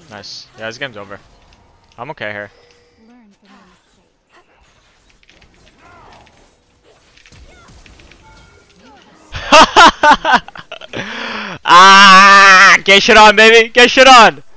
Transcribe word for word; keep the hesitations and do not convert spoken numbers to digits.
Nice. Yeah, this game's over. I'm okay here. Ah! Get shit on, baby! Get shit on!